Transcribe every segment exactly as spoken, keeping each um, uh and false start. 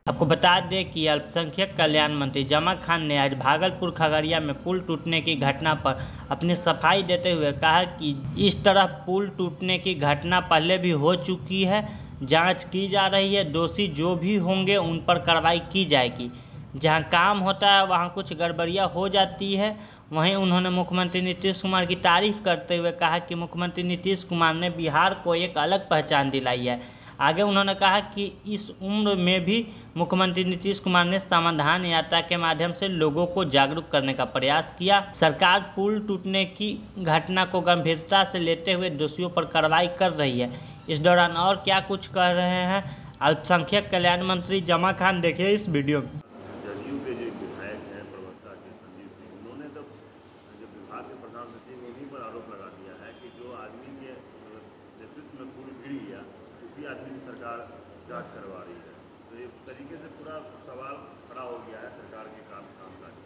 आपको बता दें कि अल्पसंख्यक कल्याण मंत्री जमा खान ने आज भागलपुर खगड़िया में पुल टूटने की घटना पर अपनी सफाई देते हुए कहा कि इस तरह पुल टूटने की घटना पहले भी हो चुकी है, जांच की जा रही है, दोषी जो भी होंगे उन पर कार्रवाई की जाएगी। जहां काम होता है वहां कुछ गड़बड़ियां हो जाती है। वहीं उन्होंने मुख्यमंत्री नीतीश कुमार की तारीफ करते हुए कहा कि मुख्यमंत्री नीतीश कुमार ने बिहार को एक अलग पहचान दिलाई है। आगे उन्होंने कहा कि इस उम्र में भी मुख्यमंत्री नीतीश कुमार ने समाधान यात्रा के माध्यम से लोगों को जागरूक करने का प्रयास किया। सरकार पुल टूटने की घटना को गंभीरता से लेते हुए दोषियों पर कार्रवाई कर रही है। इस दौरान और क्या कुछ कह रहे हैं अल्पसंख्यक कल्याण मंत्री जमा खान, देखिए इस वीडियो में। जदयू के जो विधायक हैं प्रवक्ता के संजीव सिंह, उन्होंने तो जब विभाग के प्रधान सचिव उन्हीं पर आरोप लगा दिया है कि जो आदमी के नेतृत्व में पुल गिर गया उसी आदमी से सरकार जांच करवा रही है। तो एक तरीके से पूरा सवाल खड़ा हो गया है सरकार के काम कामकाज।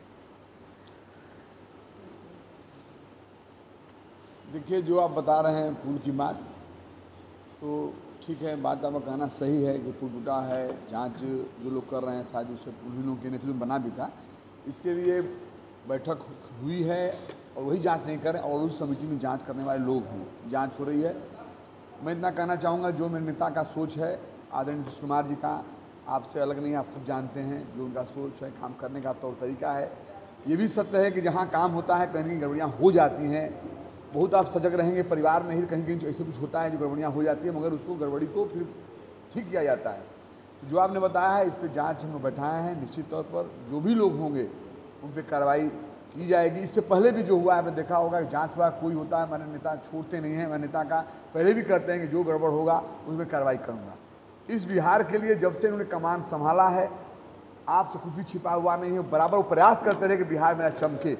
देखिए, जो आप बता रहे हैं पुल की बात, तो ठीक है, बात आपका कहना सही है कि पुल टूटा है। जांच जो लोग कर रहे हैं शायद उसे उन्हीं लोगों के नेतृत्व में बना भी था। इसके लिए बैठक हुई है और वही जांच नहीं कर रहे और उस कमेटी में जांच करने वाले लोग हैं, जांच हो रही है। मैं इतना कहना चाहूँगा, जो मेरे नेता का सोच है आदरणीय नीतीश कुमार जी का, आपसे अलग नहीं, आप खुद जानते हैं जो उनका सोच है, काम करने का तौर तरीका है। ये भी सत्य है कि जहाँ काम होता है कहीं कहीं गड़बड़ियाँ हो जाती हैं। बहुत आप सजग रहेंगे, परिवार में ही कहीं कहीं तो ऐसे कुछ होता है जो गड़बड़ियाँ हो जाती है, मगर उसको गड़बड़ी को फिर ठीक किया जाता है। जो आपने बताया है इस पर जाँच हम बैठाए हैं। निश्चित तौर पर जो भी लोग होंगे उन पर कार्रवाई की जाएगी। इससे पहले भी जो हुआ है आपने देखा होगा कि जांच हुआ, कोई होता है, हमारे नेता छोड़ते नहीं हैं। हमारे नेता का पहले भी कहते हैं कि जो गड़बड़ होगा उसमें कार्रवाई करूंगा। इस बिहार के लिए जब से उन्होंने कमान संभाला है, आपसे कुछ भी छिपा हुआ नहीं है। बराबर वो प्रयास करते रहे कि बिहार मेरा चमके,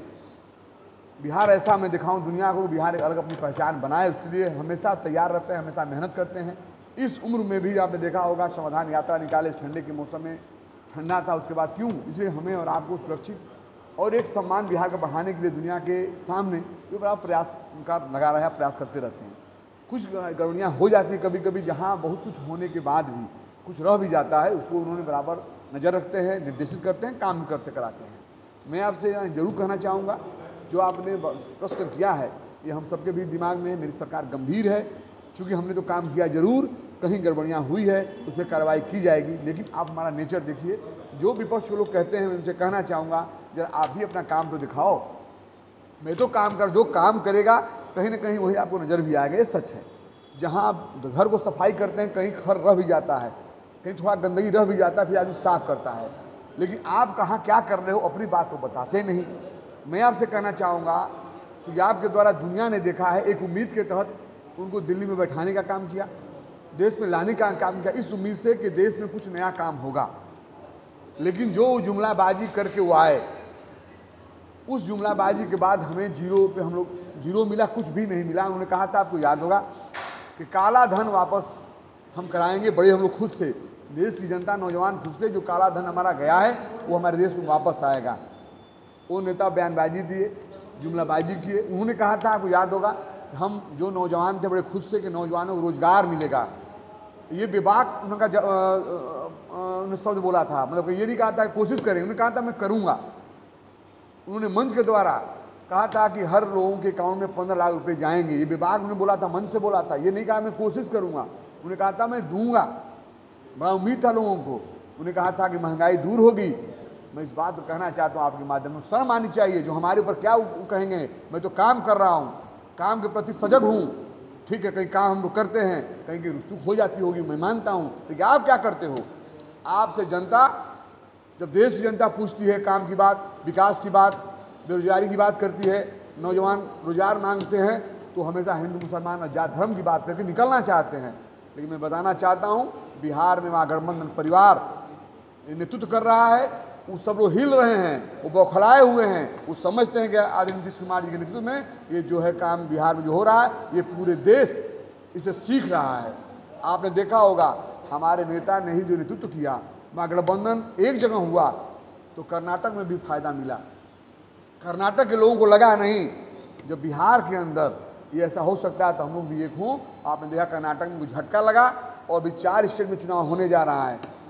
बिहार ऐसा मैं दिखाऊं दुनिया को, बिहार एक अलग अपनी पहचान बनाए। उसके लिए हमेशा तैयार रहते हैं, हमेशा मेहनत करते हैं। इस उम्र में भी आपने देखा होगा समाधान यात्रा निकाले, ठंडे के मौसम में, ठंडा था उसके बाद, क्यों? इसलिए हमें और आपको सुरक्षित और एक सम्मान बिहार का बढ़ाने के लिए दुनिया के सामने जो बड़ा प्रयास उनका लगा रहा है, प्रयास करते रहते हैं। कुछ गड़बड़ियाँ हो जाती हैं कभी कभी, जहाँ बहुत कुछ होने के बाद भी कुछ रह भी जाता है, उसको उन्होंने बराबर नज़र रखते हैं, निर्देशित करते हैं, काम करते कराते हैं। मैं आपसे जरूर कहना चाहूँगा, जो आपने प्रश्न किया है ये हम सबके भी दिमाग में है। मेरी सरकार गंभीर है, चूँकि हमने तो काम किया जरूर, कहीं गड़बड़ियाँ हुई है उस पर कार्रवाई की जाएगी। लेकिन आप हमारा नेचर देखिए, जो विपक्ष के लोग कहते हैं मैं उनसे कहना चाहूँगा, जरा आप भी अपना काम तो दिखाओ। मैं तो काम कर, जो काम करेगा कहीं ना कहीं वही आपको नज़र भी आएगा, ये सच है। जहाँ आप घर को सफाई करते हैं कहीं खर रह भी जाता है, कहीं थोड़ा गंदगी रह भी जाता है, फिर आदमी साफ करता है। लेकिन आप कहाँ क्या कर रहे हो अपनी बात तो बताते नहीं। मैं आपसे कहना चाहूँगा, क्योंकि आपके द्वारा दुनिया ने देखा है, एक उम्मीद के तहत उनको दिल्ली में बैठाने का काम किया, देश में लाने का काम किया, इस उम्मीद से कि देश में कुछ नया काम होगा। लेकिन जो जुमलाबाजी करके वो आए, उस जुमलाबाजी के बाद हमें जीरो पे हम लोग जीरो मिला, कुछ भी नहीं मिला। उन्होंने कहा था, आपको याद होगा, कि काला धन वापस हम कराएंगे। बड़े हम लोग खुश थे, देश की जनता, नौजवान खुश थे, जो काला धन हमारा गया है वो हमारे देश में वापस आएगा। वो नेता बयानबाजी दिए, जुमलाबाजी किए। उन्होंने कहा था, आपको याद होगा, हम जो नौजवान थे बड़े खुश थे कि नौजवानों को रोजगार मिलेगा। ये विभाग उनका उन्होंने शब्द बोला था, मतलब ये नहीं कहा था कोशिश करें, उन्होंने कहा था मैं करूँगा। उन्होंने मंच के द्वारा कहा था कि हर लोगों के अकाउंट में पंद्रह लाख रुपए जाएंगे। ये विभाग उन्होंने बोला था, मंच से बोला था, ये नहीं कहा मैं कोशिश करूँगा। उन्होंने कहा था मैं दूंगा। बड़ा उम्मीद था लोगों को। उन्होंने कहा था कि महंगाई दूर होगी। मैं इस बात को कहना चाहता हूँ आपके माध्यम में, शर्म आनी चाहिए। जो हमारे ऊपर क्या कहेंगे, मैं तो काम कर रहा हूँ, काम के प्रति सजग हूँ। ठीक है, कहीं काम हम लोग करते हैं, कहीं की चूक हो जाती होगी, मैं मानता हूँ, लेकिन आप क्या करते हो? आपसे जनता, जब देश की जनता पूछती है काम की बात, विकास की बात, बेरोजगारी की बात करती है, नौजवान रोजगार मांगते हैं, तो हमेशा हिंदू मुसलमान और जात धर्म की बात करके निकलना चाहते हैं। लेकिन मैं बताना चाहता हूँ, बिहार में महागठबंधन परिवार नेतृत्व कर रहा है, वो सब लोग हिल रहे हैं, वो बौखलाए हुए हैं। वो समझते हैं कि आदरणीय नीतीश कुमार जी के नेतृत्व में ये जो है काम बिहार में जो हो रहा है, ये पूरे देश इसे सीख रहा है। आपने देखा होगा, हमारे नेता ने ही जो नेतृत्व किया, महागठबंधन एक जगह हुआ तो कर्नाटक में भी फायदा मिला। कर्नाटक के लोगों को लगा नहीं, जब बिहार के अंदर ये ऐसा हो सकता है तो हम लोग भी एक हों। आपने देखा कर्नाटक में कुछ झटका लगा और भी चार स्टेट में चुनाव होने जा रहा है।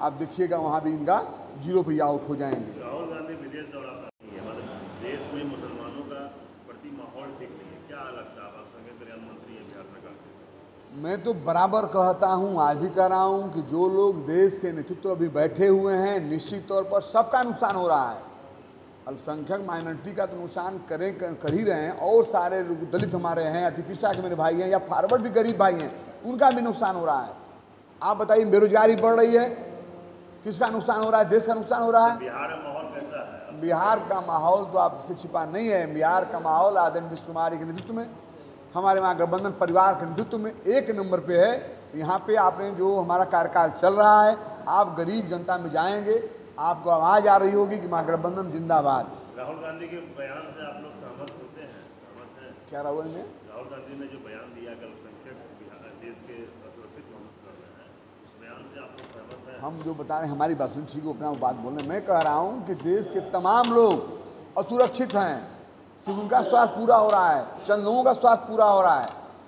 आप देखिएगा वहाँ भी इनका जीरो पे आउट हो जाएंगे। राहुल गांधी विदेश दौरा पर नहीं है, मतलब देश में मुसलमानों का प्रति माहौल ठीक नहीं है, क्या लगता है? आप संघीय कल्याण मंत्री हैं बिहार सरकार के। मैं तो बराबर कहता हूँ, आज भी कह रहा हूँ कि जो लोग देश के नेतृत्व अभी बैठे हुए हैं, निश्चित तौर पर सबका नुकसान हो रहा है। अल्पसंख्यक माइनॉरिटी का तो नुकसान करें कर, कर ही रहे हैं, और सारे लोग दलित हमारे हैं, अतिपिछड़ा के मेरे भाई हैं, या फॉरवर्ड भी गरीब भाई हैं, उनका भी नुकसान हो रहा है। आप बताइए, बेरोजगारी बढ़ रही है, किसका नुकसान हो रहा है? देश का नुकसान हो रहा है। बिहार में माहौल कैसा है? बिहार का माहौल तो आपसे छिपा नहीं है। बिहार का माहौल आदरणीय नीतीश कुमार के नेतृत्व में, हमारे वहाँ गठबंधन परिवार के नेतृत्व में एक नंबर पे है। यहाँ पे आपने जो हमारा कार्यकाल चल रहा है, आप गरीब जनता में जाएंगे, आपको आवाज़ आ रही होगी कि महागठबंधन जिंदाबाद। राहुल गांधी के बयान से आप लोग सहमत होते हैं? सहमत हैं? क्या राहुल ने राहुल गांधी ने जो बयान दिया कि अल्पसंख्यक बिहार देश के असुरक्षित महसूस कर रहे हैं, उस बयान से आप लोग सहमत हैं? हम जो बता रहे हैं, हमारी बात सुन, ठीक है, अपना बात बोल रहे हैं। मैं कह रहा हूँ कि देश के तमाम लोग असुरक्षित हैं, सिर्फ उनका स्वास्थ्य पूरा हो रहा है, चंद लोगों का स्वास्थ्य पूरा हो रहा है।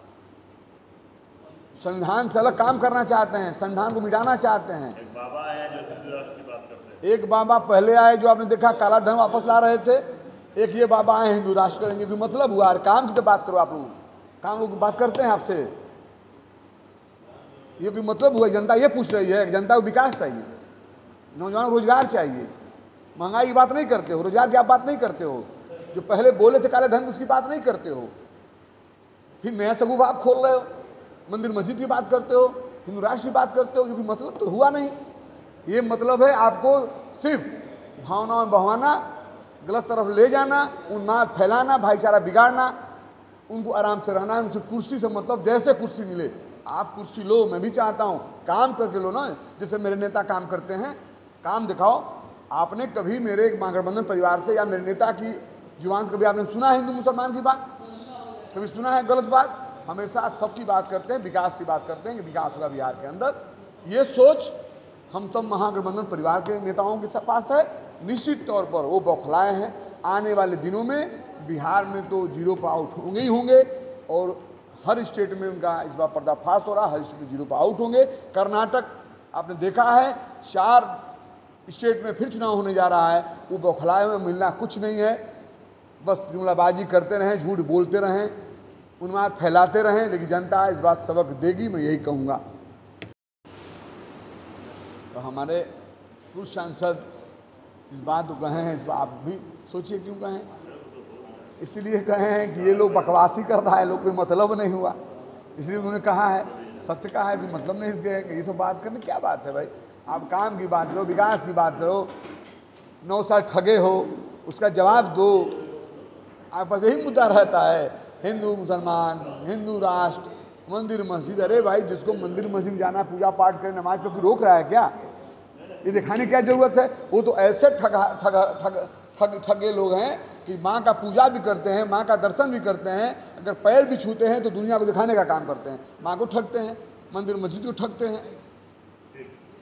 संविधान से अलग काम करना चाहते हैं, संविधान को मिटाना चाहते हैं। एक बाबा है जो हिंदू राष्ट्र की बात करते हैं। एक बाबा पहले आए जो आपने देखा काला धन वापस ला रहे थे, एक ये बाबा आए हिंदू राष्ट्र करेंगे। कोई मतलब हुआ? काम की तो बात करो आप लोग, काम लोग बात करते हैं आपसे, ये कोई मतलब हुआ? जनता ये पूछ रही है, जनता को विकास चाहिए, नौजवान को रोजगार चाहिए, महंगाई की बात नहीं करते हो, रोजगार की आप बात नहीं करते हो, जो पहले बोले थे काले धन उसकी बात नहीं करते हो, फिर नया सगुफा आप खोल रहे हो, मंदिर मस्जिद की बात करते हो, हिंदू राष्ट्र की बात करते हो, जो कोई मतलब तो हुआ नहीं। ये मतलब है आपको सिर्फ भावनाओं में बहवाना, गलत तरफ ले जाना, उन्माद फैलाना, भाईचारा बिगाड़ना, उनको आराम से रहना है, उनसे कुर्सी से मतलब जैसे कुर्सी मिले आप कुर्सी लो। मैं भी चाहता हूँ काम करके लो ना, जैसे मेरे नेता काम करते हैं, काम दिखाओ। आपने कभी मेरे महागठबंधन परिवार से या मेरे नेता की जुबान से कभी आपने सुना है हिंदू मुसलमान की बात? कभी सुना है गलत बात? हमेशा सबकी बात करते हैं, विकास की बात करते हैं कि विकास होगा बिहार के अंदर। ये सोच हम सब महागठबंधन परिवार के नेताओं के पास है। निश्चित तौर पर वो बौखलाए हैं। आने वाले दिनों में बिहार में तो जीरो पर आउट होंगे ही होंगे, और हर स्टेट में उनका इस बार पर्दाफाश हो रहा है, हर स्टेट में जीरो पर आउट होंगे। कर्नाटक आपने देखा है, चार स्टेट में फिर चुनाव होने जा रहा है, वो बौखलाए हुए, मिलना कुछ नहीं है, बस जुमलाबाजी करते रहें, झूठ बोलते रहें, उन्माद फैलाते रहें, लेकिन जनता इस बात सबक देगी, मैं यही कहूँगा। तो हमारे पूर्व सांसद इस बात को कहे हैं, इस बात आप भी सोचिए क्यों कहें, इसलिए कहे हैं कि ये लोग बकवासी कर रहा है, लोग कोई मतलब नहीं हुआ, इसलिए उन्होंने कहा है। सत्य का है, कोई मतलब नहीं इसके, ये सब बात करने क्या बात है भाई? आप काम की बात करो, विकास की बात करो, नौ साल ठगे हो उसका जवाब दो। आपके पास यही मुद्दा रहता है, हिंदू मुसलमान, हिंदू राष्ट्र, मंदिर मस्जिद। अरे भाई, जिसको मंदिर मस्जिद में जाना, पूजा पाठ करे, नमाज पे कोई रोक रहा है क्या? ये दिखाने की क्या जरूरत है? वो तो ऐसे ठगा ठगा ठग ठग ठगे लोग हैं कि माँ का पूजा भी करते हैं, माँ का दर्शन भी करते हैं, अगर पैर भी छूते हैं तो दुनिया को दिखाने का काम करते हैं, माँ को ठगते हैं, मंदिर मस्जिद को ठगते हैं।